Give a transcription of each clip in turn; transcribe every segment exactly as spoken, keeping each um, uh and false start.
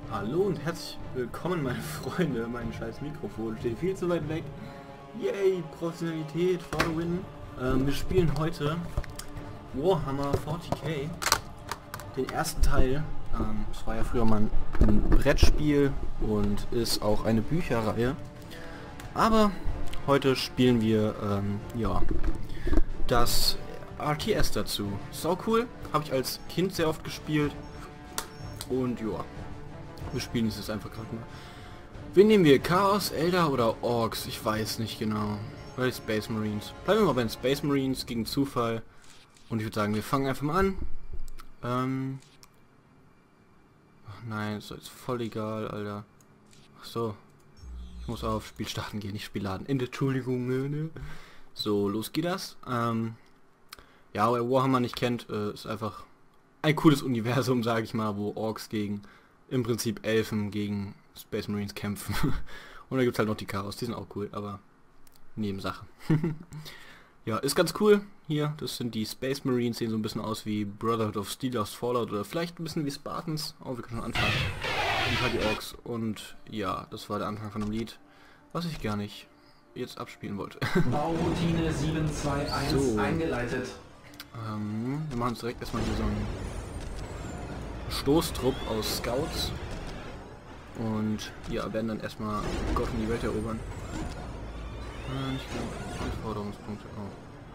Hallo und herzlich willkommen, meine Freunde. Mein scheiß Mikrofon steht viel zu weit weg. Yay, Professionalität, for the win. Ähm, wir spielen heute Warhammer vierzig K, den ersten Teil. Ähm, das war ja früher mal ein Brettspiel und ist auch eine Bücherreihe. Aber heute spielen wir, ähm, ja, das R T S dazu. Sau cool, habe ich als Kind sehr oft gespielt. Und ja, wir spielen es jetzt einfach gerade mal. Wen nehmen wir? Chaos, Eldar oder Orks? Ich weiß nicht genau. Weil Space Marines. Bleiben wir mal bei den Space Marines gegen Zufall. Und ich würde sagen, wir fangen einfach mal an. Ähm. Ach nein, ist jetzt voll egal, Alter. Ach so. Ich muss auf Spiel starten gehen, nicht Spiel laden. Ende, Entschuldigung. Ne? So, los geht das. Ähm. Ja, wer Warhammer nicht kennt, äh, ist einfach ein cooles Universum, sage ich mal, wo Orks gegen im Prinzip Elfen gegen Space Marines kämpfen. Und da gibt es halt noch die Chaos, die sind auch cool, aber Nebensache. Ja, ist ganz cool hier. Das sind die Space Marines, sehen so ein bisschen aus wie Brotherhood of Steel aus Fallout oder vielleicht ein bisschen wie Spartans. Oh, wir können schon anfangen. Und halt die Orks. Und ja, das war der Anfang von einem Lied, was ich gar nicht jetzt abspielen wollte. Bauroutine sieben zwei eins So. eingeleitet. Ähm, wir machen uns direkt erstmal hier so einen Stoßtrupp aus Scouts. Und ja, werden dann erstmal Gott und die Welt erobern. Äh, nicht genug Anforderungspunkte. Oh.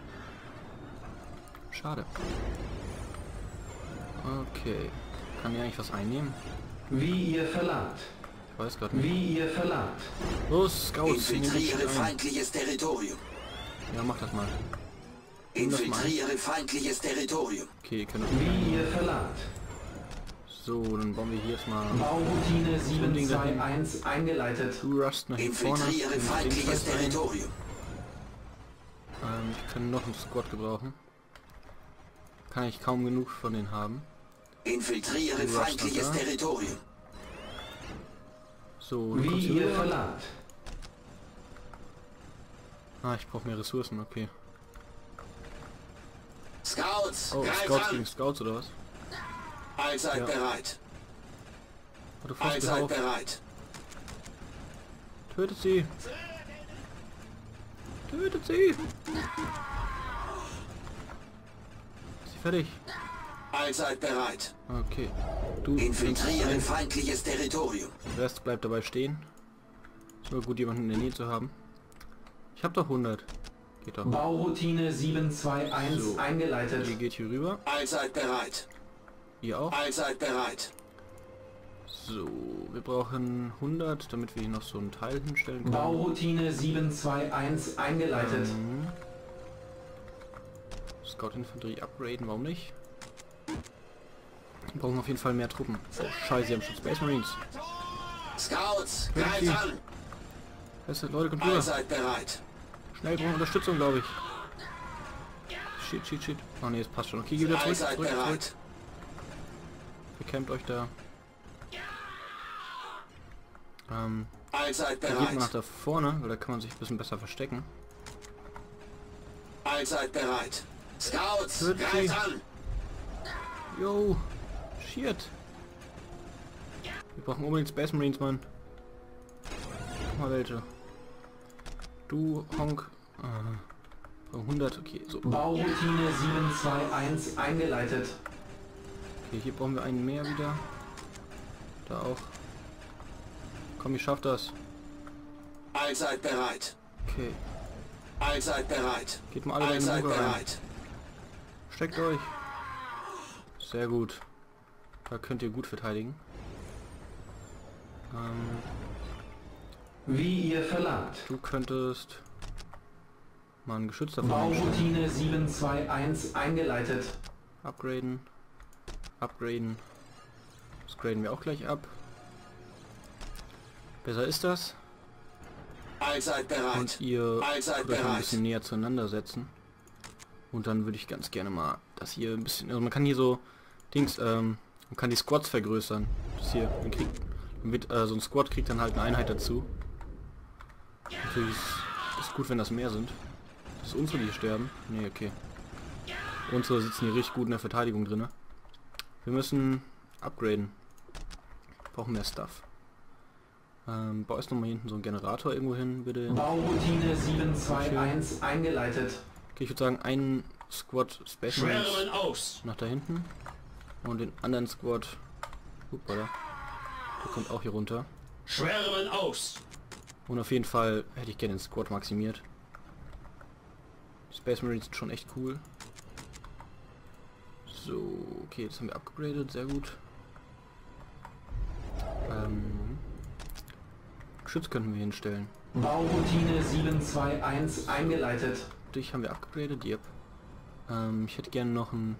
Schade. Okay. Kann ich eigentlich was einnehmen? Wie ihr verlangt. Ich weiß gerade nicht. Wie ihr verlangt. Los, Scouts, nehmen die Infiltriere ein. feindliches Territorium. Ja, mach das mal. Nimm das mal ein. Infiltriere feindliches Territorium. Okay, ihr könnt das Wie ihr verlangt. So, dann bauen wir hier jetzt mal. Bauroutine So ein Ding sieben zwei dahin. eins eingeleitet. Du rust nach hier vorne. Infiltriere Nimm den feindliches Scheiß ein. Territorium. Ähm, ich kann noch einen Squad gebrauchen. Kann ich kaum genug von denen haben. Infiltriere Du rust feindliches noch da. Territorium. So, du Wie kommst hier ihr rüber. verlangt. Ah, ich brauche mehr Ressourcen, okay. Scouts, Oh, greift Scouts an. gegen Scouts oder was? Allzeit Ja. bereit. Oh, du fasst mich Allzeit auf. bereit. Tötet sie! Tötet sie! Ist sie fertig? Allzeit bereit. Okay. Du Infiltriere nimmst feindliches Territorium. ein. Der Rest bleibt dabei stehen. Ist nur gut, jemanden in der Nähe zu haben. Ich habe doch hundert. Geht doch. Bauroutine sieben zwei eins So. eingeleitet. Ihr geht hier rüber. Allzeit bereit. Ihr auch. Allzeit bereit. So, wir brauchen hundert, damit wir hier noch so ein Teil hinstellen können. Bauroutine sieben zwei eins eingeleitet. Mhm. Scout-Infanterie upgraden, warum nicht? Wir brauchen auf jeden Fall mehr Truppen. Oh, scheiße, sie haben schon Space Marines. Scouts, Okay. greift an. Heißt, Leute, kommt rüber. Allzeit bereit. Schnell, brauchen wir Unterstützung, glaube ich. Shit, shit, shit. Oh ne, es passt schon. Okay, geht wieder zurück, Allzeit zurück, zurück. bereit. Bekämpft euch da. Ähm, Allzeit dann geht man nach bereit. da vorne, weil da kann man sich ein bisschen besser verstecken. Allzeit bereit. Scouts, Tötet sie. greift an. Yo, shit. Wir brauchen unbedingt Space Marines, Mann. Guck mal welche. Du, Honk. Äh, hundert, okay, so. Bauroutine sieben zwei eins eingeleitet. Okay, hier brauchen wir einen mehr wieder. Da auch. Komm, ich schaff das. Allzeit bereit. Okay. Allzeit bereit. Geht mal alle in den Allzeit Bunker rein. bereit. Steckt euch. Sehr gut. Da könnt ihr gut verteidigen. Ähm, Wie ihr verlangt. du könntest mal ein Geschütz davon einstellen. Bauroutine sieben zwei eins eingeleitet. Upgraden. Upgraden. Das graden wir auch gleich ab. Besser ist das. Allzeit bereit. Und ihr Allzeit könnt euch ein bereit. bisschen näher zueinander setzen. Und dann würde ich ganz gerne mal das hier ein bisschen... Also man kann hier so Dings, ähm, man kann die Squads vergrößern. Das hier, man kriegt, man wird, äh, so ein Squad kriegt dann halt eine Einheit dazu. Natürlich ist es gut, wenn das mehr sind. Das ist unsere, die sterben. Nee, okay. Unsere sitzen hier richtig gut in der Verteidigung drin. Wir müssen upgraden. Brauchen mehr Stuff. Ähm, bau erst nochmal hier hinten so einen Generator irgendwo hin, bitte. Bauroutine sieben zwei eins eingeleitet. Okay, ich würde sagen, einen Squad Space Marines Schwärmen aus. nach da hinten. Und den anderen Squad... Hoppala. Der kommt auch hier runter. Schwärmen aus. Und auf jeden Fall hätte ich gerne den Squad maximiert. Die Space Marines sind schon echt cool. So, okay, jetzt haben wir upgradet, sehr gut. Ähm, Geschütz könnten wir hinstellen. Bauroutine sieben zwei eins eingeleitet. Dich haben wir upgradet, yep. Ähm, ich hätte gerne noch einen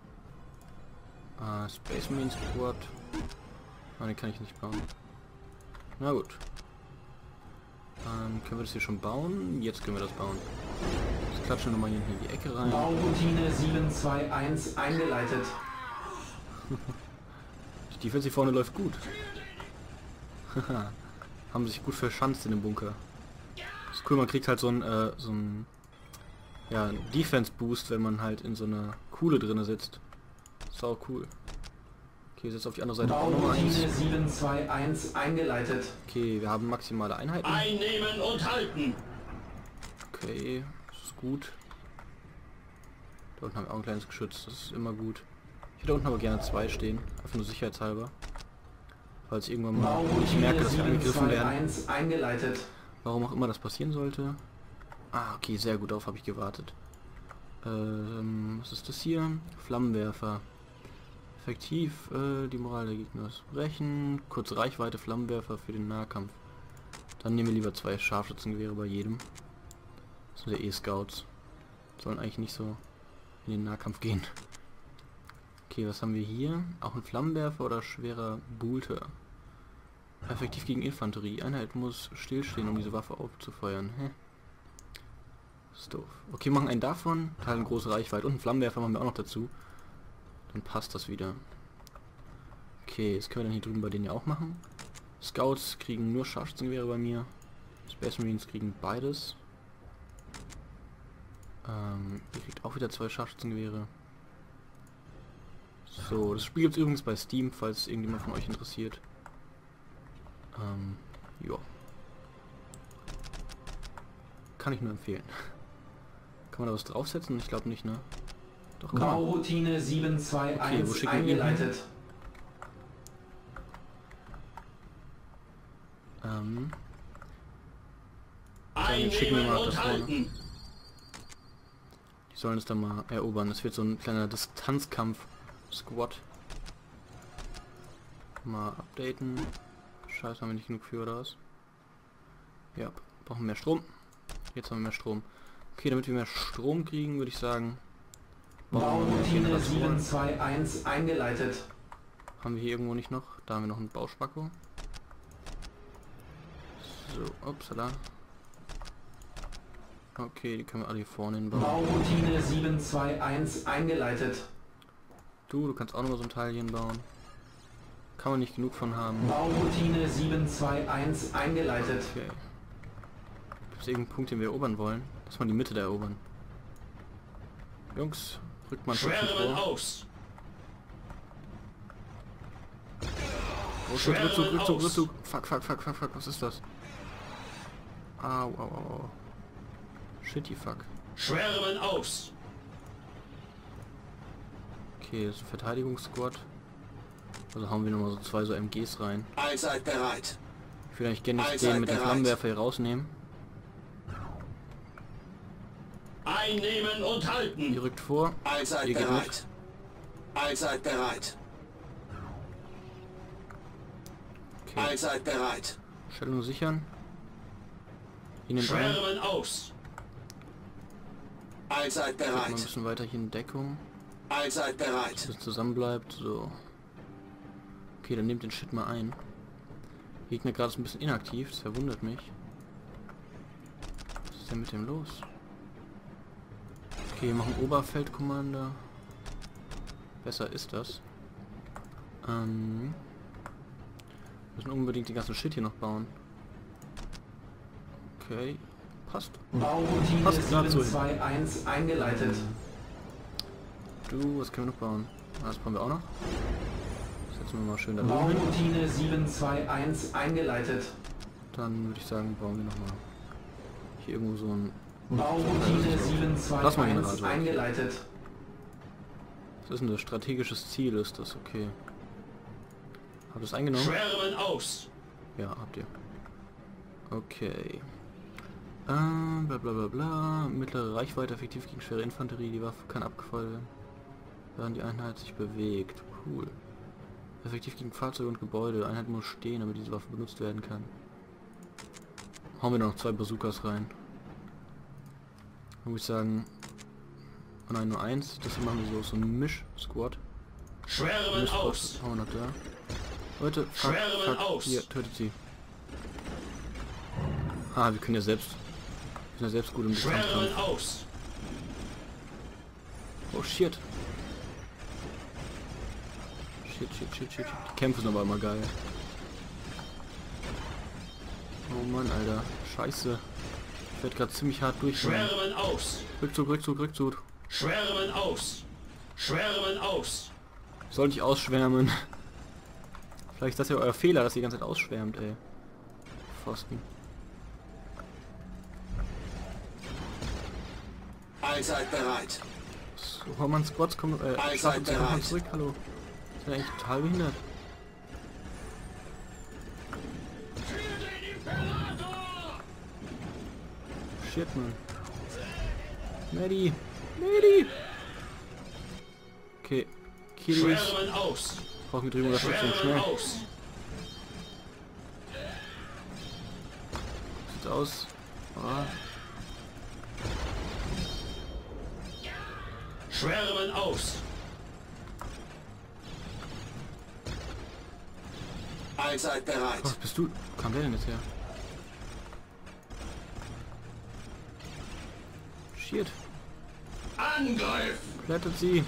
äh, Space Marine Squad. Ah, den kann ich nicht bauen. Na gut. Ähm, können wir das hier schon bauen? Jetzt können wir das bauen. Jetzt klatschen wir nochmal hier in die Ecke rein. Bauroutine sieben zwei eins eingeleitet. Die Defense hier vorne läuft gut. Haben sich gut verschanzt in dem Bunker. Das ist cool, man kriegt halt so ein, äh, so ein ja, Defense Boost, wenn man halt in so einer Kuhle drinne sitzt. Sau cool. Okay, jetzt auf die andere Seite auch nochmal eins. Bauroutine sieben zwei eins eingeleitet. Okay, wir haben maximale Einheiten. Einnehmen und halten. Okay, das ist gut. Da unten haben wir auch ein kleines Geschütz, das ist immer gut. Ich hätte unten aber gerne zwei stehen, einfach nur sicherheitshalber. Falls irgendwann mal ich merke, dass wir angegriffen werden. Eingeleitet. Warum auch immer das passieren sollte. Ah, okay, sehr gut, darauf habe ich gewartet. Ähm, was ist das hier? Flammenwerfer. Effektiv, äh, die Moral der Gegner ist brechen. Kurze Reichweite, Flammenwerfer für den Nahkampf. Dann nehmen wir lieber zwei Scharfschützengewehre bei jedem. Das sind ja eh Scouts. Sollen eigentlich nicht so in den Nahkampf gehen. Okay, was haben wir hier? Auch ein Flammenwerfer oder schwerer Bolter? Effektiv gegen Infanterie. Einheit muss stillstehen, um diese Waffe aufzufeuern. Hä? Das ist doof. Okay, machen einen davon. Teilen große Reichweite. Und einen Flammenwerfer machen wir auch noch dazu. Dann passt das wieder. Okay, das können wir dann hier drüben bei denen ja auch machen. Scouts kriegen nur Scharfschützengewehre bei mir. Space Marines kriegen beides. Ähm, ihr kriegt auch wieder zwei Scharfschützengewehre. So, das Spiel gibt es übrigens bei Steam, falls irgendjemand von euch interessiert. Ähm, ja. Kann ich nur empfehlen. Kann man da was draufsetzen? Ich glaube nicht, ne? Doch, kann man. Bauroutine sieben zwei eins Okay, eingeleitet. Ähm. Dann schicken wir Einnehmen mal und das vorne. halten. Die sollen es dann mal erobern. Das wird so ein kleiner Distanzkampf. Squad. Mal updaten. Scheiße, haben wir nicht genug für oder was? Ja, brauchen mehr Strom. Jetzt haben wir mehr Strom. Okay, damit wir mehr Strom kriegen, würde ich sagen. Bauroutine sieben zwei eins eingeleitet. Haben wir hier irgendwo nicht noch? Da haben wir noch einen Bauspacko. So, upsala. Okay, die können wir alle hier vorne hinbauen. Bauroutine sieben zwei eins eingeleitet. Du, du kannst auch noch mal so ein Teil hier bauen. Kann man nicht genug von haben. Bauroutine sieben zwei eins eingeleitet. Okay. Gibt es irgendeinen Punkt, den wir erobern wollen? Lass mal die Mitte da erobern. Jungs, rückt mal ein Stückchen Schwärmen vor. aus. Rückzug, Rückzug, Rückzug, Rückzug. Fuck, fuck, fuck, fuck, fuck, was ist das? Au, au, au, au. Shitty fuck. Schwärmen aus. Okay, das ist ein Verteidigungssquad. Also hauen wir nochmal so zwei so M Gs rein. Allzeit bereit. Ich will eigentlich gerne Allzeit den mit dem bereit. Flammenwerfer hier rausnehmen. Einnehmen und halten. Ihr rückt vor. Allzeit Ihr geht mit. bereit. Allzeit bereit. Okay. Allzeit bereit. Stellung sichern. Ihr nehmt ein. Schwärmen aus. Allzeit Mal ein bereit. bisschen weiter hier in Deckung. Allzeit bereit. Bis es zusammen bleibt. So. Okay, dann nehmt den Shit mal ein. Gegner gerade ist ein bisschen inaktiv, das verwundert mich. Was ist denn mit dem los? Okay, wir machen Oberfeldkommando. Besser ist das. Ähm, müssen unbedingt den ganzen Shit hier noch bauen. Okay, passt. Bauroutine Passt grad so sieben zwei eins eingeleitet. Du, was können wir noch bauen? Ah, das bauen wir auch noch. Setzen wir mal schön da oben hin. Bauroutine sieben zwei eins eingeleitet. Dann würde ich sagen, bauen wir nochmal hier irgendwo so ein... Bauroutine sieben zwei Lass mal den eins Generator. eingeleitet. Was ist denn das? Strategisches Ziel ist das, okay. Habt ihr es eingenommen? Schwärmen aus. Ja, habt ihr. Okay. Ähm, bla bla bla bla. Mittlere Reichweite, effektiv gegen schwere Infanterie. Die Waffe kann abgefeuert werden, während die Einheit sich bewegt. Cool. Effektiv gegen Fahrzeuge und Gebäude. Die Einheit muss stehen, damit diese Waffe benutzt werden kann. Hauen wir noch zwei Bazookas rein. Dann würde ich sagen... Oh nein, nur eins. Das machen wir so, so ein Misch-Squad. Schwärmen aus. Hauen wir noch da. Leute, fuck, Schwärmen fuck. aus. Hier, tötet sie. Ah, wir können ja selbst... Wir sind ja selbst gut im Schwärmen Distanzkampf. aus. Oh shit. Shit, shit, shit, shit, shit. Die Kämpfe sind aber immer geil. Oh Mann, Alter. Scheiße. Ich werde gerade ziemlich hart durchschlagen. Schwärmen aus. Rückzug, Rückzug, Rückzug. Schwärmen aus. Schwärmen aus. Soll ich ausschwärmen? Vielleicht ist das ja euer Fehler, dass ihr die ganze Zeit ausschwärmt, ey. Pfosten. Allzeit bereit. So, oh Mann, Squads kommen, äh, Allzeit schaffen uns einfach mal bereit. zurück, hallo. Ist ja eigentlich total behindert. Shit, Mann. Maddie! Maddie! Okay. Kiddies. Schwärmen aus. Brauchen wir drüben Unterstützung. Schwärmen Schnell. aus. Sieht aus. Ah. Schwärmen aus. Allzeit bereit. Was bist du? Wo kam der denn jetzt her? Shit. Angriff. Rettet sie.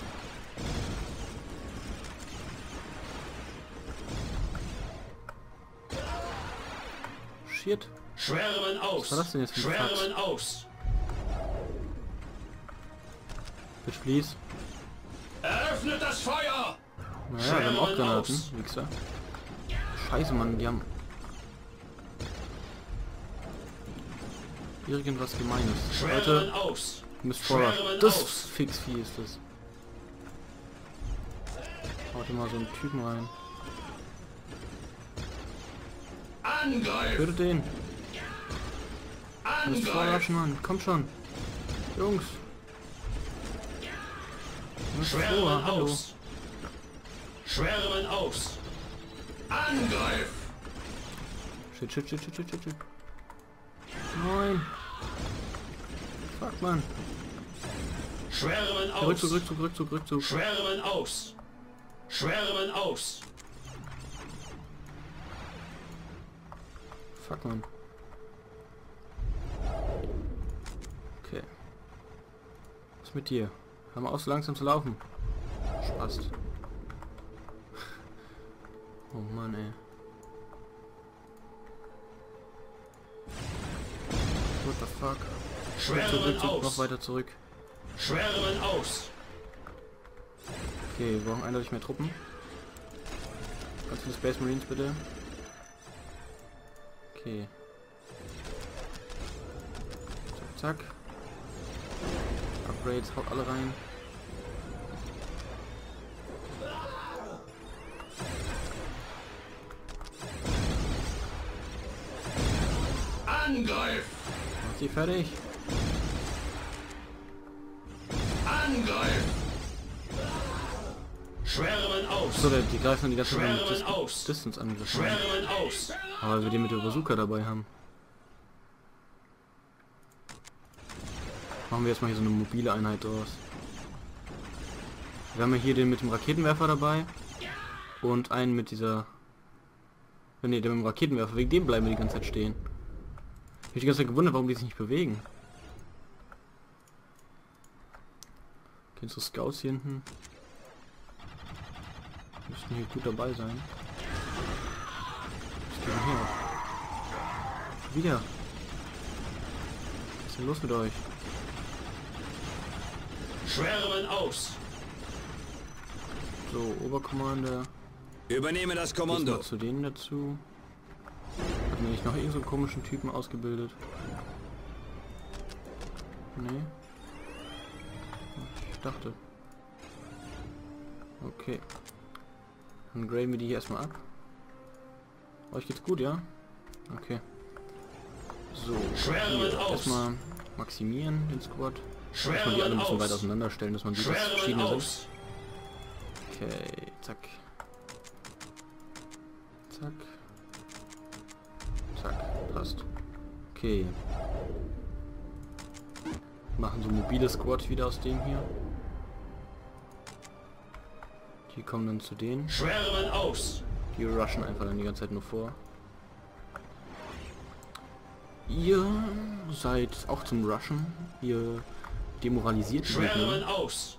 Shit. Schwärmen aus. Was war das denn jetzt für ein Fax? Schwärmen aus. Bitch, please. Eröffnet das Feuer. Naja, wir haben auch Schwärmen Granaten. aus. Wichser. Scheiße, Mann, die haben... Irgendwas Gemeines. Schwärmen Leute, aus. ihr müsst vorwärts. Schwärmen Das aus. Fixvieh ist das. Haut mal so einen Typen rein. Angriff. Tötet den. Alles Angriff. vorwärts, Mann. Kommt schon. Jungs. Was vor? Schwärmen Hallo. aus. Schwärmen aus. Angriff. Shit, shit, shit, shit, shit, shit, shit. Nein. Fuck, Mann. Schwärmen Ja, aus. Rückzug, Rückzug, Rückzug, Rückzug. Schwärmen aus. Schwärmen aus. Fuck, Mann. Okay. Was ist mit dir? Hör mal auf, so langsam zu laufen. Spaß. Oh Mann, ey. What the fuck? Rückzug, Schwärmen Rückzug, noch aus. weiter zurück. Schwärmen aus. Okay, wir brauchen eindeutig mehr Truppen. Ganz viele Space Marines bitte. Okay. Zack, zack. Upgrades, haut alle rein. Angriff. Macht sie fertig. Angriff. Schwärmen aus. So, die greifen dann die ganze Zeit mit Schwärmen Dis aus. Distance angegriffen. Schwärmen aus. Aber wir den mit der Bazooka dabei haben. Machen wir jetzt mal hier so eine mobile Einheit draus. Wir haben ja hier den mit dem Raketenwerfer dabei. Und einen mit dieser... Ne, der mit dem Raketenwerfer. Wegen dem bleiben wir die ganze Zeit stehen. Ich habe die ganze Zeit gewundert, warum die sich nicht bewegen. Okay, unsere Scouts hier hinten. Müssten hier gut dabei sein. Was geht denn hier? Wieder. Was ist denn los mit euch? Schwärmen aus. So, Oberkommande. Übernehme das Gehst Kommando. mal zu denen dazu. Hat mir nicht noch irgend so einen komischen Typen ausgebildet? Nee. Ich dachte. Okay. Dann graden wir die hier erstmal ab. Euch geht's gut, ja? Okay. So. Schwärmen Hier aus. erstmal maximieren den Squad. Dass man die alle Schwärmen ein bisschen aus. weit auseinanderstellen, dass man sieht, dass Schwärmen verschiedene sind. aus. Okay, zack. Zack. Zack, passt. Okay. Machen so mobile Squad wieder aus dem hier. Die kommen dann zu denen. Schwärmen aus. Die rushen einfach dann die ganze Zeit nur vor. Ihr seid auch zum Rushen. Ihr demoralisiert die Schwärmen Gegner. aus.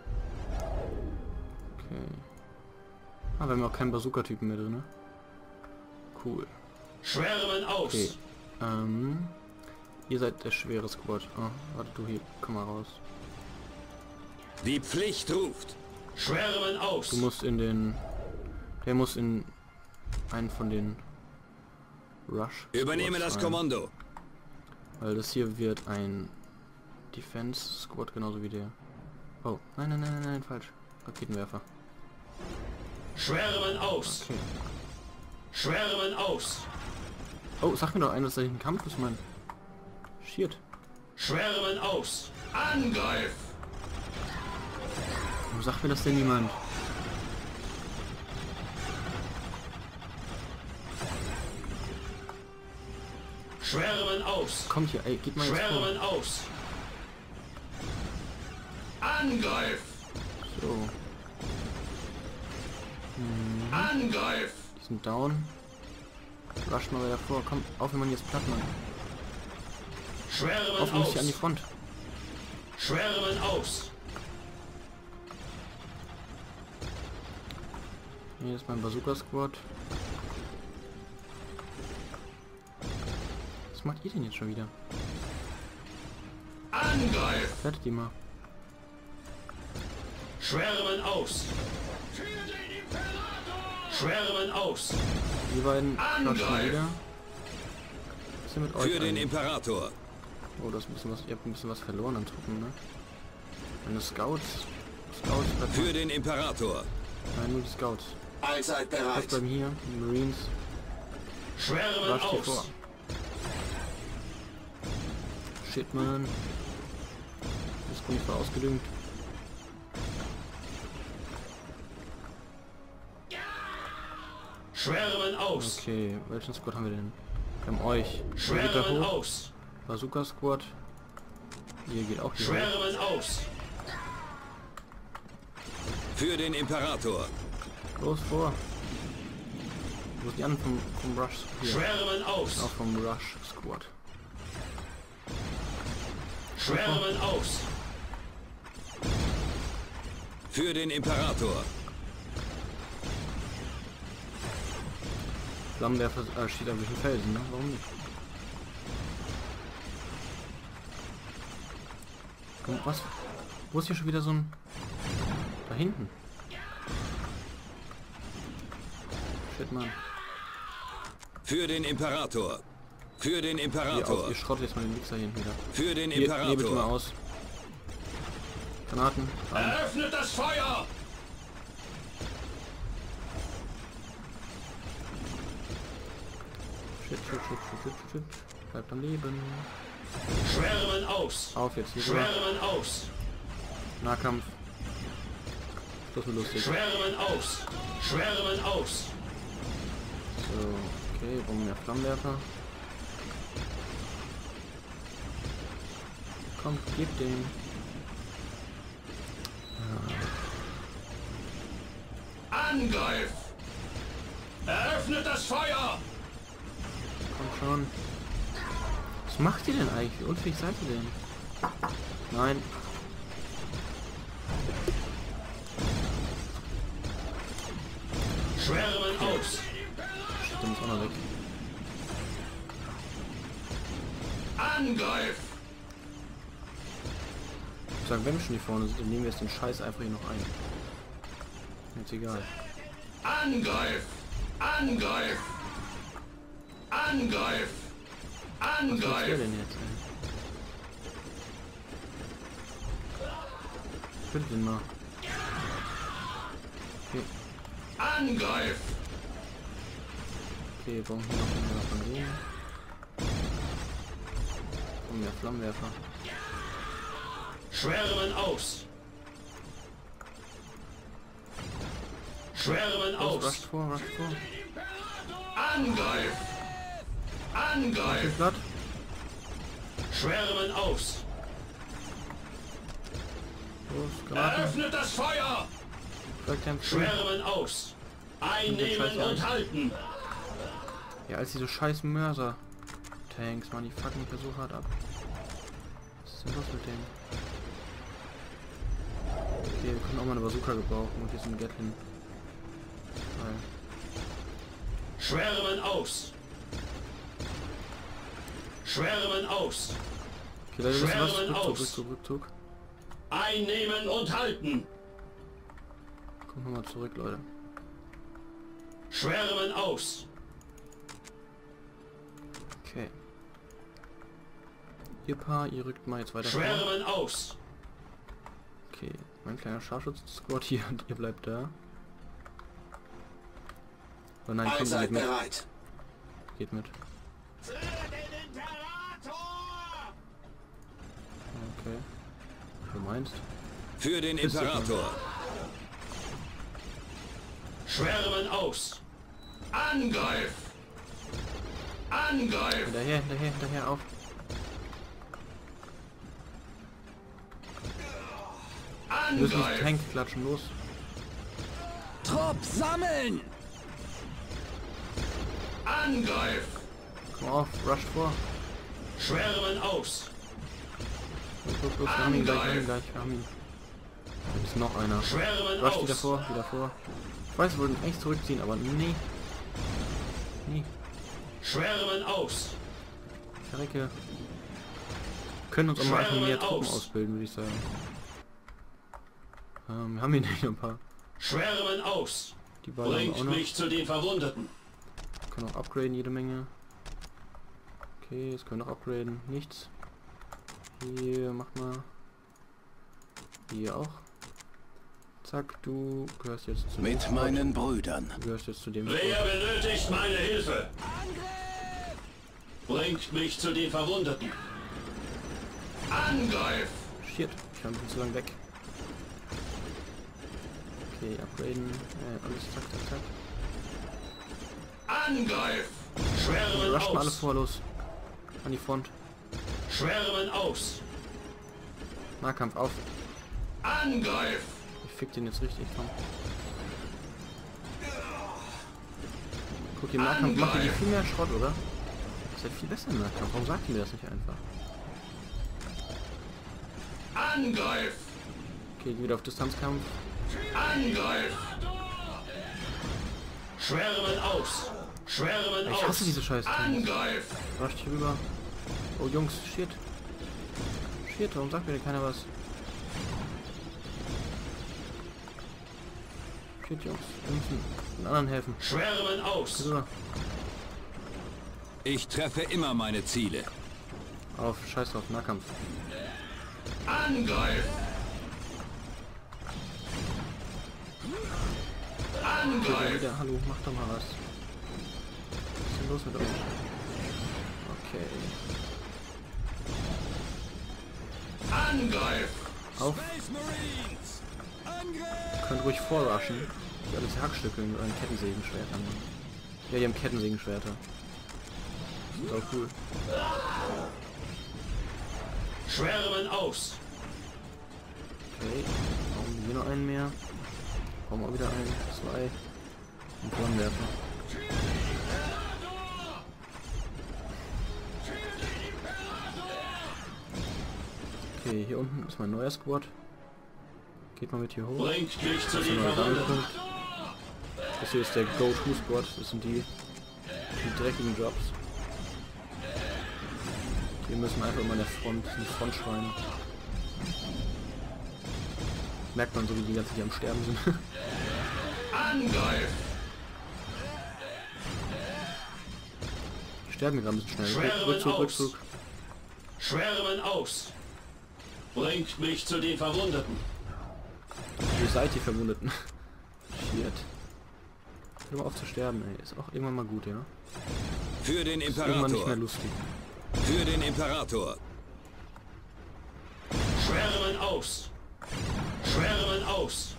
Okay. Ah, wir haben auch keinen Bazooka-Typen mehr drin. Cool. Schwärmen aus. Okay. Ähm, ihr seid der schwere Squad. Oh, warte du hier, komm mal raus. Die Pflicht ruft. Schwärmen aus. Du musst in den... Der muss in einen von den Rush. Übernehme Squads das rein. Kommando. Weil das hier wird ein Defense Squad genauso wie der. Oh, nein, nein, nein, nein, nein, falsch. Raketenwerfer. Schwärmen aus. Okay. Schwärmen aus. Oh, sag mir doch einer, dass da hinten ein Kampf ist, Mann. Shit. Schwärmen aus. Angriff. Warum sagt mir das denn niemand? Schwärmen aus. Kommt hier, ey, geht mal jetzt vor. Schwärmen aus. Angriff. So, Angriff. die sind down. Rush mal wieder vor. Komm, auf, wenn man jetzt platt macht. Schwärmen Auf, muss hier an die aus. Front. Schwärmen aus. Hier ist mein Bazooka Squad. Was macht ihr denn jetzt schon wieder? Angriff. Fertig die mal. Schwärmen aus. Schwärmen aus. Die beiden Angriff. rushen wieder. Was ist denn mit euch? Für den eigentlich? Imperator. Oh, das ist ein bisschen was. Ihr habt ein bisschen was verloren an Truppen, ne? Meine Scouts. Scouts bleibt Für den Imperator. Nein, nur die Scouts. Allzeit Das bereit. bleiben hier. Die Marines. Schwärmen Rush hier vor. aus. Shit, man. Das Grund war ausgedüngt. Schwärmen aus. Okay, welchen Squad haben wir denn? Wir haben euch. Ihr geht da Schwärmen hoch. aus. Bazooka Squad. Ihr geht auch hier hoch. Schwärmen aus. Für den Imperator. Los vor. Wo ist die anderen vom, vom Rush? Hier. Schwärmen aus. Auch vom Rush Squad. Schwärmen aus. Für den Imperator. Flammenwerfer äh, steht auf welchen Felsen, ne? Warum nicht? Und was? Wo ist hier schon wieder so ein... Da hinten. Shit, Mann. Für den Imperator. Für den Ihr, auf, Imperator. ihr schrottet jetzt mal den Mixer hier hinten wieder. Für den Hier, nee, bitte mal Imperator. aus. Granaten. Rein. Eröffnet das Feuer. Shit, shit, shit, shit, shit, shit, shit. Bleibt am Leben. Schwärmen aus. Auf jetzt, hier rüber. Schwärmen aus. Nahkampf. Das wird lustig. Schwärmen aus. Schwärmen aus. So, okay, brauchen mehr Flammenwerfer. Komm, gib den. Angriff. Eröffnet das Feuer. Komm schon. Was macht ihr denn eigentlich? Wie unfähig seid ihr denn? Nein. Schwärmen aus. Shit, der muss auch noch weg. Angriff. Ich sag, wenn wir schon hier vorne sind, dann nehmen wir jetzt den Scheiß einfach hier noch ein. Jetzt egal. Angriff! Angriff! Angriff! Was willst du Angriff! denn jetzt, ey? Tötet den mal. Okay, Angriff! okay, wir brauchen hier noch mehr von denen. Und mehr Flammenwerfer. Schwärmen aus! Schwärmen Los, aus! rusht vor, rusht vor. Angriff! Angriff! Blatt. Schwärmen aus! Los, Granaten. Eröffnet das Feuer! Feuerkämpfe. Schwärmen aus! Einnehmen und halten! Ja, als diese scheiß Mörser. Tanks, man, die fucken mich ja so hart ab. Was ist denn los mit denen? Okay, wir können auch mal eine Bazooka gebrauchen und hier ist ein Gatling. Geil. Schwärmen aus! Schwärmen aus! Okay, Leute, wisst ihr was? Schwärmen Rückzug, aus. Rückzug, Rückzug. Einnehmen und halten! Kommt nochmal zurück, Leute. Schwärmen aus! Okay. Ihr Paar, ihr rückt mal jetzt weiter vor. Schwärmen aus! Okay, mein kleiner Scharfschützen-Squad hier und ihr bleibt da. Oh nein, kommt, Allzeit geht mit. bereit. Geht mit. Okay. Du meinst? Für den Ist das Imperator. Schwärmen aus! Angriff! Angriff! Hinterher, hinterher, hinterher, auf. Wir müssen diesen Angriff! Tank klatschen, los. Trupp sammeln! Angriff! Komm auf, rush vor. Schwärmen aus! Los, los, los, wir haben ihn gleich, wir haben ihn gleich, wir haben ihn. Da ist noch einer. Schwärmen Rush wieder aus! vor, wieder vor. Ich weiß, wir wollten eigentlich zurückziehen, aber nee. Nee. Schwärmen aus! Verrecke. Können uns auch mal einfach Schwärmen mehr Truppen aus. ausbilden, würde ich sagen. Ähm, wir haben hier nicht ein paar. Schwärmen aus! Die beiden haben wir auch Bringt noch. mich zu den Verwundeten! Können auch upgraden, jede Menge. Okay, jetzt können wir noch upgraden. Nichts. Hier, mach mal. Hier auch. Zack, du gehörst jetzt zu Mit dem meinen Brüdern. Du gehörst jetzt zu dem Wer benötigt meine Hilfe? Bringt mich zu den Verwundeten! Angriff! Shit, ich war ein bisschen zu lang weg. Okay, upgraden. Äh, alles zack, zack, zack. Angriff! Wir Schwärmen rushen mal alle aus! vor, los. An die Front. Schwärmen aus! Nahkampf auf. Angriff! Ich fick den jetzt richtig, komm. Guck, im Nahkampf macht ihr die viel mehr Schrott, oder? Ihr seid viel besser im Nahkampf. Warum sagt ihr mir das nicht einfach? Angriff! Okay, wieder auf Distanzkampf. Angriff! Schwärmen aus! Schwärmen aus! Ich hasse diese scheiß Tanks. Angriff! Rush hier rüber. Oh Jungs, shit. Shit, warum sagt mir denn keiner was? Shit, Jungs. Wir müssen den anderen helfen. Schwärmen aus! Hier rüber. Ich treffe immer meine Ziele. Auf, scheiß drauf, Nahkampf. Angriff! Ja, Angriff! wieder, hallo, mach doch mal was. Was ist denn los mit euch? Okay. Angriff! Auf, Space Marines! Angriff! könnt ruhig vorrushen. Die alles Hackstückeln mit euren Kettensägenschwertern. Ja, die haben Kettensägenschwerter. Das ist auch cool. Schwärmen aus! Okay, brauchen wir hier noch einen mehr. Brauchen wir auch wieder einen, zwei. Und Flammenwerfer. Okay, hier unten ist mein neuer Squad. Geht mal mit hier hoch. Bringt mich zu Das ist den ein neuer Verwundeten! Sammelpunkt. Das hier ist der Go-To-Squad. Das sind die, die dreckigen Jobs. Wir müssen einfach immer in der Front, in die Front schreien. Merkt man so, wie die ganze Zeit am Sterben sind. Angriff! sterben gerade ein bisschen schnell. Okay, Schwärmen Rückzug, aus. Rückzug. Schwärmen aus. Bringt mich zu den Verwundeten. Ihr seid die Verwundeten. Shit. Hör mal auf zu sterben, ey. Ist auch irgendwann mal gut, ja? Für den Ist irgendwann nicht mehr Imperator. lustig. Für den Imperator. Schwärmen aus. Schwärmen aus.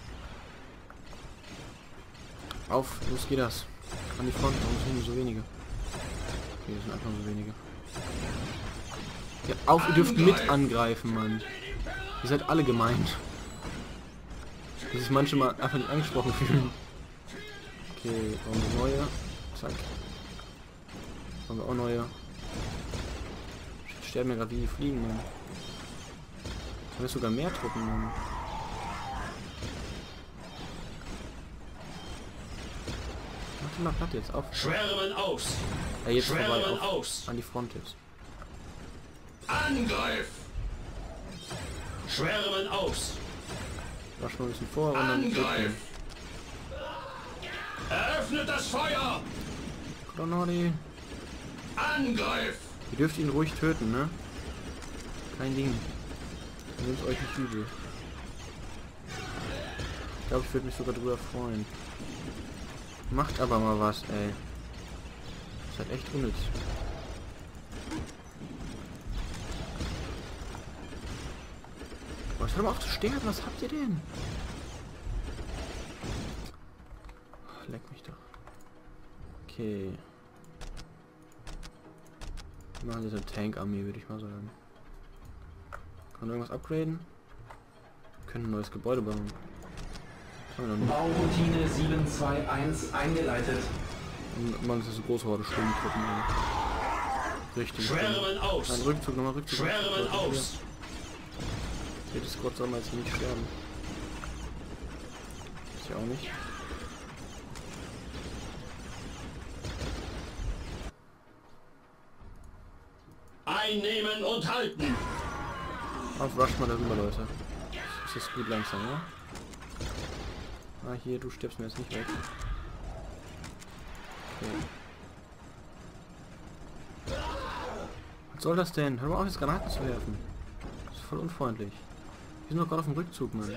Auf, los geht das. An die Front, warum sind nur so wenige? Okay, es sind einfach nur so wenige. Ja, auf, ihr dürft mit angreifen, Mann. Ihr seid alle gemeint. Dass sich manche mal einfach nicht angesprochen fühlen. Okay, brauchen wir neue. Zack. Brauchen wir auch neue. Sterben mir gerade wie die Fliegen, Mann. Da haben sogar mehr Truppen, Mann. Mach die mal platt jetzt, auf. Schwärmen aus. Ja, jetzt vorbei, Schwärmen auf. aus. An die Front jetzt. Angriff. Schwärmen aus. Wasch mal ein bisschen vor und dann Angriff. zurückgehen. Eröffnet das Feuer. Chronori. Angriff. Ihr dürft ihn ruhig töten, ne? Kein Ding. Nehmt euch nicht übel. Ich glaube, ich würde mich sogar drüber freuen. Macht aber mal was, ey. Das ist halt echt unnütz. Was, hör mal auf zu sterben, was habt ihr denn? Ach, leck mich doch. Okay. Wir machen jetzt eine Tank-Armee, würde ich mal sagen. Kann man irgendwas upgraden? Wir können ein neues Gebäude bauen. Das haben wir noch nicht. Bauroutine sieben zwei eins eingeleitet. Und man ist eine große Horde Sturmtruppen. Richtig. Schwärmen aus. Ein Rückzug, nochmal Rückzug. Schwärmen Rückzug. aus. Jedes Gott soll mal jetzt nicht sterben. Ist ja auch nicht. Einnehmen und halten. Auf, rusht mal darüber, Leute. Das ist gut langsam, ja? Ah, hier, du stirbst mir jetzt nicht weg. Okay. Was soll das denn? Hör mal auf, jetzt Granaten zu werfen. Das ist voll unfreundlich. Wir sind doch gerade auf dem Rückzug, Mann.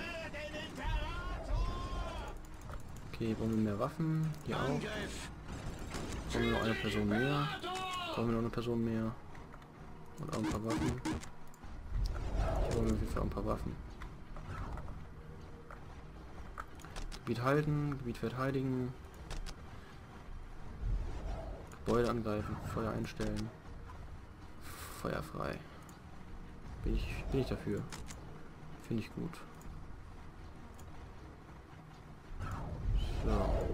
Okay, brauchen wir mehr Waffen? Hier auch. Brauchen wir noch eine Person mehr? Brauchen wir noch eine Person mehr? Und auch ein paar Waffen. Hier brauchen wir auf jeden Fall auch ein paar Waffen. Gebiet halten, Gebiet verteidigen. Gebäude angreifen, Feuer einstellen. Feuer frei. Bin ich, bin ich dafür. Finde ich gut. So.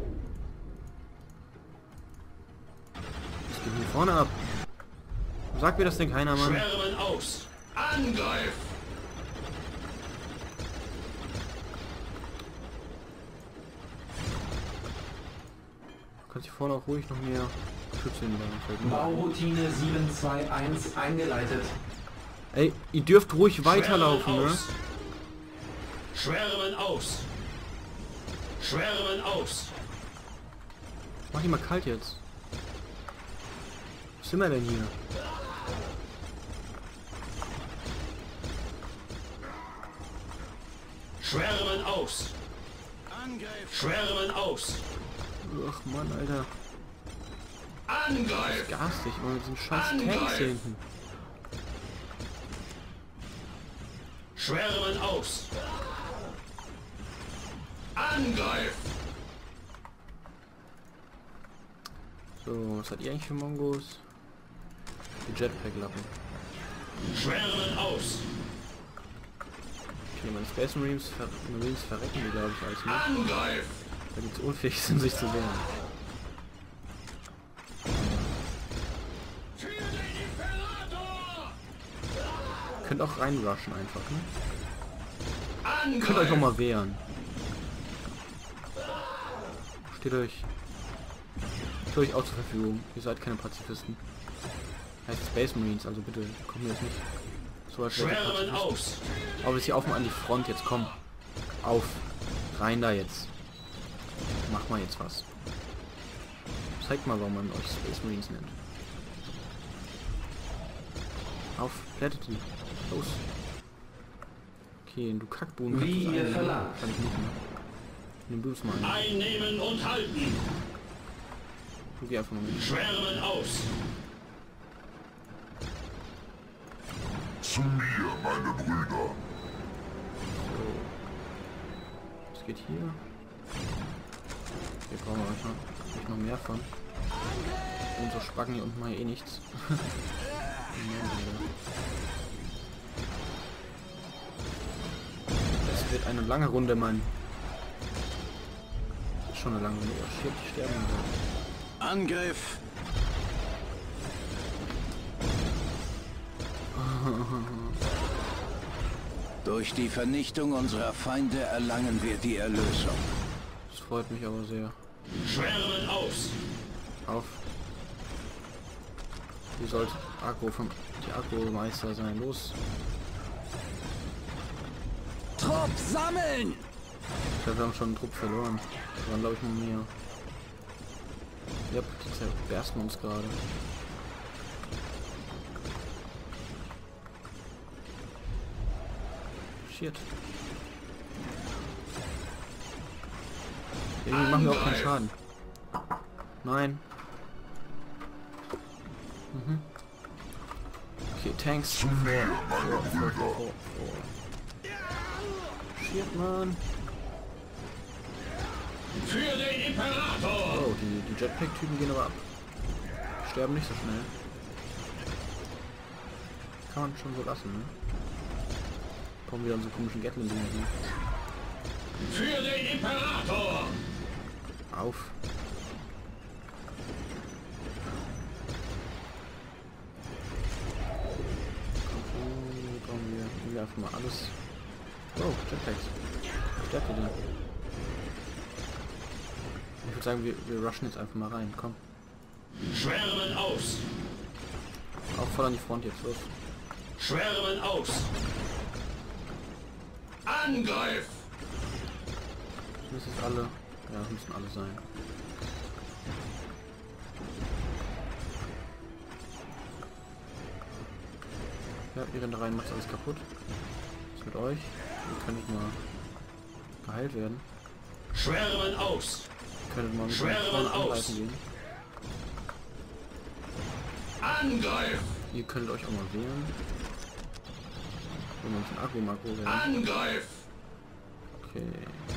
Was geht hier vorne ab? Sagt mir das denn keiner, Mann? Schwärmen aus. Angriff. Du kannst hier vorne auch ruhig noch mehr Schütze hinbauen. Bauroutine sieben zwei eins eingeleitet. Ey, ihr dürft ruhig weiterlaufen, ne? aus. Schwärmen aus. Schwärmen aus. Mach die mal kalt jetzt. Was sind wir denn hier? Schwärmen aus. Schwärmen aus. Ach Mann, Alter. Angriff. Garstig, Mann, mit diesen scheiß Tanks hier hinten. Schwärmen aus. Angriff. So, was hat ihr eigentlich für Mongos? Die Jetpack-Lappen. Schwärmen aus. Okay, meine Space Marines, ver Marines verrecken die, glaube ich, als nicht. Angriff. Weil die zu unfähig sind, sich zu wehren. Für den Imperator. Könnt auch reinrushen einfach, ne? Angriff. Könnt euch auch mal wehren. Steht euch. Steht euch auch zur Verfügung. Ihr seid keine Pazifisten. Heißt Space Marines, also bitte kommen wir jetzt nicht so als wäre Schwärmen aus. Aber jetzt hier auf mal an die Front, jetzt komm. Auf. Rein da jetzt. Mach mal jetzt was. Zeigt mal, warum man euch Space Marines nennt. Auf, plättet die. Los. Okay, du Kackbohnen. Wie ihr verlangt. Kann ich nicht mehr. Nimm du es mal ein. Einnehmen und halten. Du geh einfach mal mit. Schwärmen aus. Zu mir, meine Brüder. So. Was geht hier? Hier brauchen wir einfach nicht noch mehr von. Und so Spacken hier unten mal eh nichts. Es wird eine lange Runde, Mann. Ist schon eine lange Runde. Oh shit, die sterben. Angriff! Durch die Vernichtung unserer Feinde erlangen wir die Erlösung. Das freut mich aber sehr. Schwärmen aus. Auf. Ihr sollt Agro vom die Agro-Meister sein. Los. Trupp sammeln! Ich glaube, wir haben schon einen Trupp verloren. Das waren, glaube ich, noch mehr. Ja, die zerbersten uns gerade. Shit. Irgendwie machen wir auch keinen Schaden. Nein. Mhm. Okay, Tanks. Zu mir, meine Brüder. Oh, oh. Shit, Mann. Für den Imperator. Oh, die, die Jetpack-Typen gehen aber ab. Sterben nicht so schnell. Kann man schon so lassen, ne? Kommen wieder an so komischen Gatling-Dinger hier. Für den Imperator. Auf. Hier brauchen wir hier einfach mal alles. Oh, Jetpacks. Stärke den. Ich würde sagen, wir, wir rushen jetzt einfach mal rein. Komm. Schwärmen aus. Auch voll an die Front jetzt. Los. Schwärmen aus. Angriff. Müssen es alle. Ja, das müssen alle sein. Ja, ihr rennt da rein, macht alles kaputt. Was ist mit euch? Ihr könnt nicht mal geheilt werden. Schwärmen aus. Ihr könntet mal mit Schwärmen vorne aus. angreifen gehen. Angriff. Ihr könnt euch auch mal wehren. Wenn wir uns ein Agro-Makro werden. Angriff. Okay.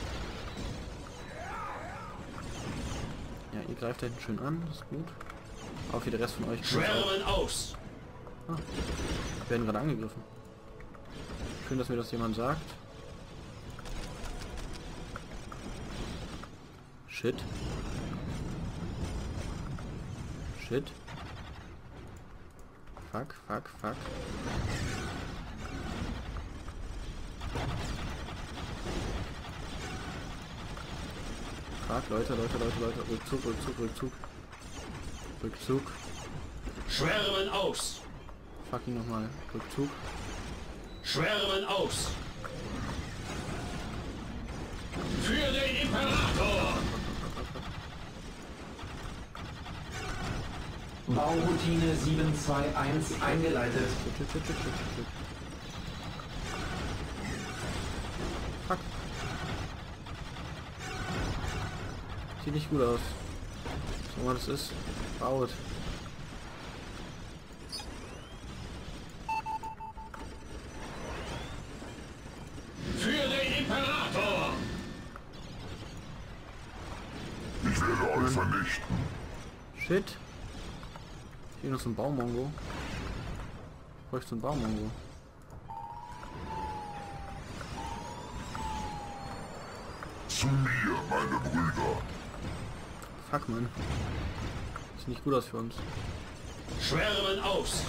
Ja, ihr greift da hinten schön an, das ist gut. Auch wie der Rest von euch. Schwärmen aus. Ah, wir werden gerade angegriffen. Schön, dass mir das jemand sagt. Shit. Shit. Fuck, fuck, fuck. Fuck, Leute, Leute, Leute, Leute. Rückzug, Rückzug, Rückzug. Rückzug. Schwärmen aus. Fucking nochmal. Rückzug. Schwärmen aus. Für den Imperator. Bauroutine sieben zwei eins eingeleitet. Shit, shit, shit, shit, shit, shit. Fuck. Sieht nicht gut aus. So, was das ist. Baut. Für den Imperator. Ich werde euch vernichten. Shit. Hier noch so ein Baumongo. Bräuchte so ein Baumongo. Zu mir, meine Brüder. Fuck, man. Sieht nicht gut aus für uns. Schwärmen aus.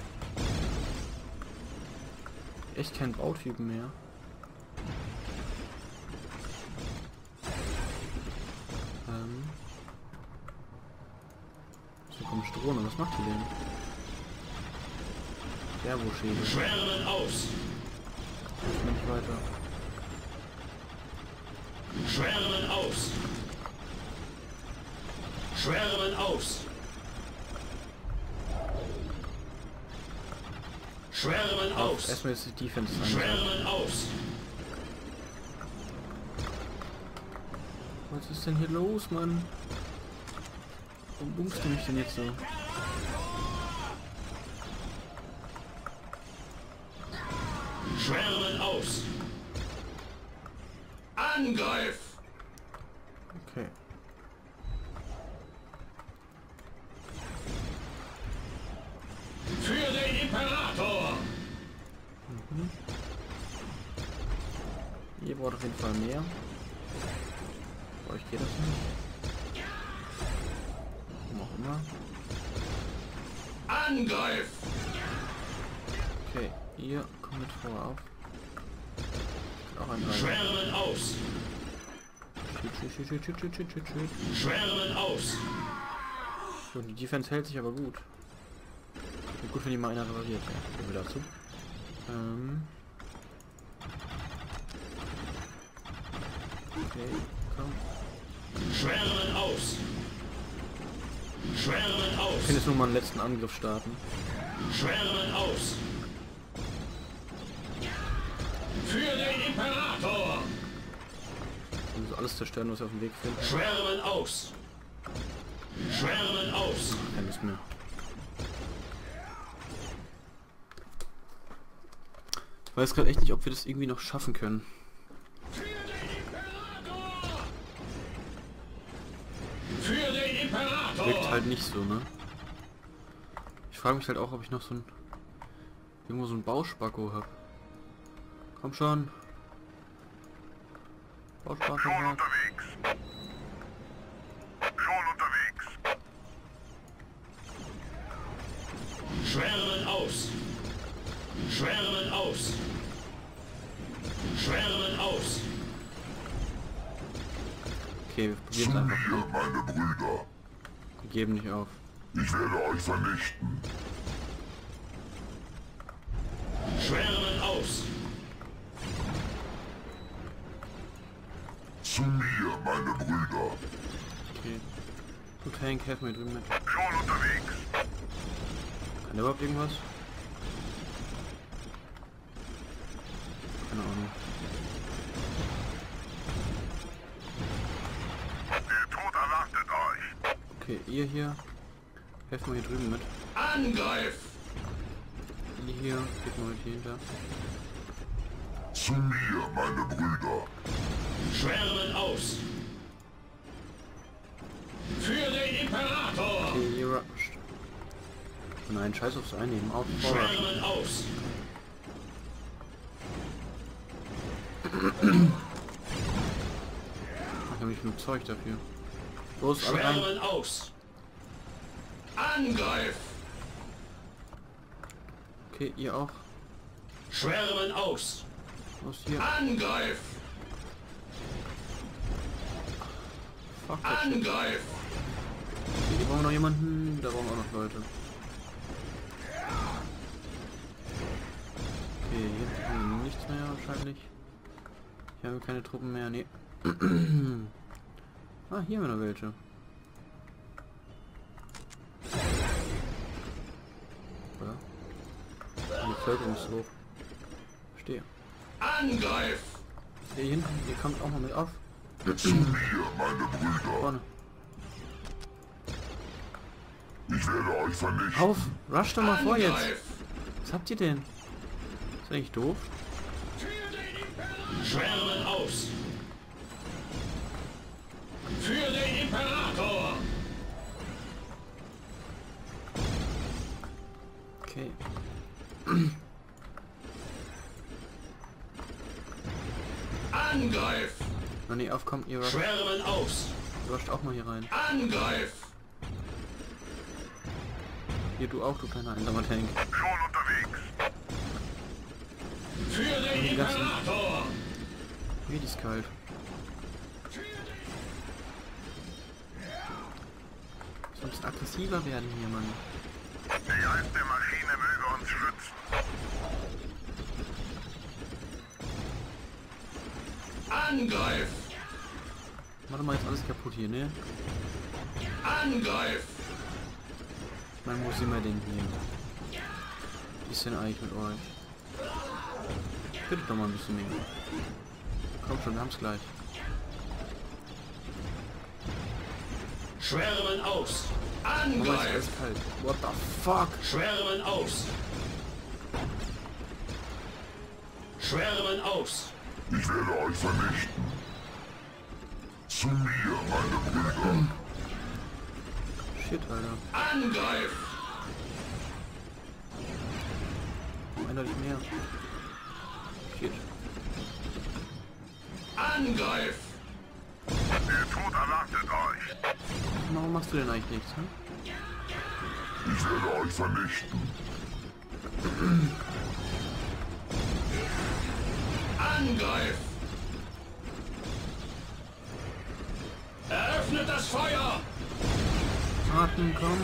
Echt kein Bautypen mehr. Ähm. So kommt Strone, was macht die denn? Servo-Schädel. Schwärmen aus. Ich bin nicht weiter. Schwärmen aus. Schwärmen aus. Schwärmen aus. Erstmal ist die Defense an. Schwärmen aus. Was ist denn hier los, Mann? Warum bummst du mich denn jetzt so? Schwärmen aus. Angriff. Okay. Für den Imperator. Mhm. Ihr braucht auf jeden Fall mehr. Bei euch geht das nicht. Warum auch immer. Angriff. Okay, ihr kommt mit vor auf. Auch ein Reiter. Schwärmen aus. Shit, shit, shit, shit, shit, shit, shit, shit. Schwärmen aus. So, die Defense hält sich aber gut. Wäre gut, wenn die mal einer repariert. Ja, gehen wir dazu. Ähm. Okay, komm. Schwärmen aus. Schwärmen aus. Ich kann jetzt nur mal einen letzten Angriff starten. Schwärmen aus. Für den Imperator. Also alles zerstören, was wir auf dem Weg finden. Schwärmen aus. Schwärmen aus. Kein Mist mehr. Ich weiß gerade echt nicht, ob wir das irgendwie noch schaffen können. Für den Imperator. Für den Imperator. Wirkt halt nicht so, ne? Ich frage mich halt auch, ob ich noch so ein irgendwo so ein Bauspacko habe. Komm schon. Bauspacko. Schon Ja. unterwegs. Schon unterwegs. Schwärmen aus. Schwärmen aus. Schwärmen aus. Okay, wir Zu probieren es einfach. mir, meine Brüder. Wir geben nicht auf. Ich werde euch vernichten. Schwärmen aus. Zu mir, meine Brüder. Okay. Du Tank, helf mir drüben mit. Schon unterwegs. Kann der überhaupt irgendwas? Keine Ahnung. Der Tod erwartet euch. Okay, ihr hier. Helft mal hier drüben mit. Angriff. Ihr hier. Geht mal mit hier hinter. Zu mir, meine Brüder. Schwärmen aus. Für den Imperator. Okay, ihr rusht. Nein, scheiß aufs Einnehmen. Auf, vorwärts. Schwärmen aus. Ich habe nicht genug Zeug dafür. Los, alle rein. Schwärmen aus. Angriff. Okay, ihr auch. Schwärmen aus. Los hier. Angriff. Fuck that shit. Angriff. Okay, hier brauchen wir noch jemanden. Da brauchen wir auch noch Leute. Okay, hier haben wir nichts mehr wahrscheinlich. Hier haben wir keine Truppen mehr. Nee. Ah, hier haben wir noch welche. Ja. Die Bevölkerung ist hoch. Verstehe. Angriff. Hier hinten, ihr kommt auch mal mit auf. Zu mir, meine Brüder. Vorne. Ich werde euch vernichten. Auf! Rush doch mal vor jetzt! Angriff. Was habt ihr denn? Ist eigentlich doof? Schwärmen aus. Für den Imperator. Okay. Angriff. Oh ne, aufkommen, ihr rusht. Schwärmen aus. Rusht auch mal hier rein. Angriff. Hier, du auch, du kleiner einsamer Tank. Schon unterwegs. Für den Die ganzen- Imperator. Wie die ist kalt. Soll ein bisschen aggressiver werden hier, Mann. Die alte Maschine möge uns schützen. Angriff. Mach doch mal jetzt alles kaputt hier, ne? Angriff. Ich meine, wo sind wir denn hier? ist denn eigentlich mit euch? Bitte doch mal ein bisschen mehr. Komm schon, wir haben's gleich. Schwärmen aus! Oh, ist Angreif! alles kalt. What the fuck? Schwärmen aus! Schwärmen aus! Ich werde euch vernichten. Zu mir, meine Brüder. Shit, Alter. Angreif! Eindeutig mehr. Shit. Angreif! Der Tod erwartet euch. Warum machst du denn eigentlich nichts, hm? Ich werde euch vernichten. Angreif! Eröffnet das Feuer! Atmen, komm.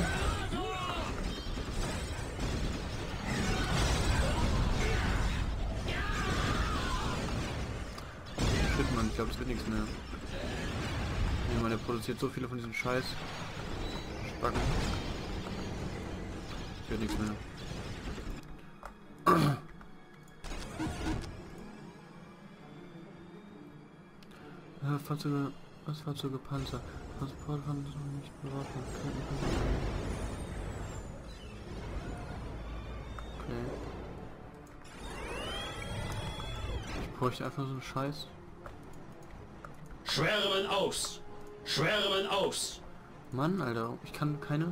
Shit, Mann, ich glaube, es wird nichts mehr. Nee, man, der produziert so viele von diesen Scheiß Spacken. Es wird nichts mehr. Ja, Fahrzeuge, was Fahrzeuge, Panzer, Transport kann das noch nicht beraten. Okay. Ich bräuchte einfach so einen Scheiß. Schwärmen aus! Schwärmen aus! Mann, Alter, ich kann keine.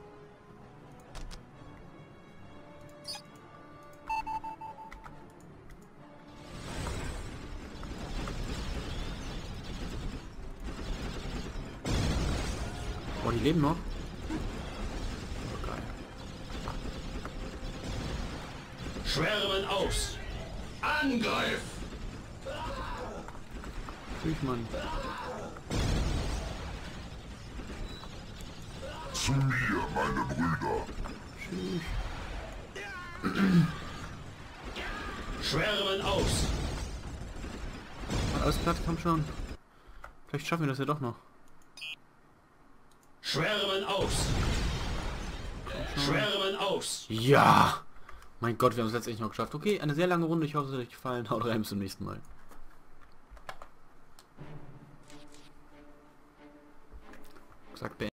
Oh, die leben noch. Oh, geil. Schwärmen aus! Angreif! Tschüss, Mann. Zu mir, meine Brüder. Tschüss. Schwärmen aus! Alles klar, komm schon. Vielleicht schaffen wir das ja doch noch. Schwärmen aus! Schwärmen aus! Ja! Mein Gott, wir haben es letztendlich noch geschafft. Okay, eine sehr lange Runde. Ich hoffe, es hat euch gefallen. Haut rein, bis zum nächsten Mal. Sagt